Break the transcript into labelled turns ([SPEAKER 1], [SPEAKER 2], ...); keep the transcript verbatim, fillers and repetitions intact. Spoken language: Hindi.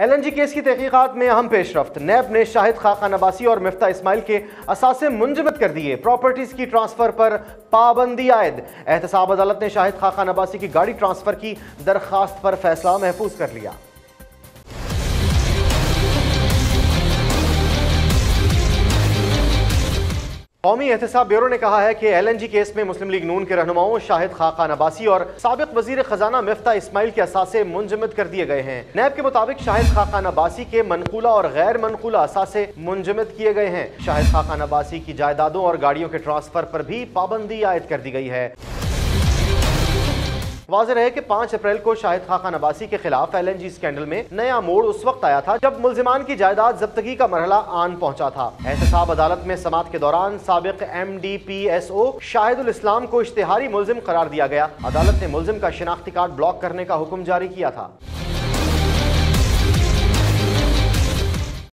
[SPEAKER 1] एल एन जी केस की तहकीकात में अहम पेशरफ्त। नैब ने शाहिद खाकान अब्बासी और मिफ्ता इस्माइल के असासे मुंजमद कर दिए। प्रॉपर्टीज की ट्रांसफर पर पाबंदी आयद। एहतसाब अदालत ने शाहिद खाकान अब्बासी की गाड़ी ट्रांसफर की दरखास्त पर फैसला महफूज कर लिया। कौमी एहतसाब ब्यूरो ने कहा है कि एल एन जी केस में मुस्लिम लीग नून के रहनुमाओं शाहिद खाकान अब्बासी और साबिक वजीर खजाना मिफ्ता इस्माइल के असासे मुंजमद कर दिए गए हैं। नैब के मुताबिक शाहिद खाकान अब्बासी के मनकूला और गैर मनकूला असासे मुंजमद किए गए हैं। शाहिद खाकान अब्बासी की जायदादों और गाड़ियों के ट्रांसफर पर भी पाबंदी आयद कर दी गई है। वाज़ेह है कि पाँच अप्रैल को शाहिद खाकान अब्बासी के खिलाफ एल एन जी स्कैंडल में नया मोड़ उस वक्त आया था जब मुल्जिमान की जायदाद जब्तगी का मरहला आन पहुंचा था। एहतसाब अदालत में समाअत के दौरान साबिक M D P S O Shahidul Islam को इश्तिहारी मुल्जिम करार दिया गया। अदालत ने मुल्जिम का शिनाख्ती कार्ड ब्लॉक करने का हुक्म जारी किया था।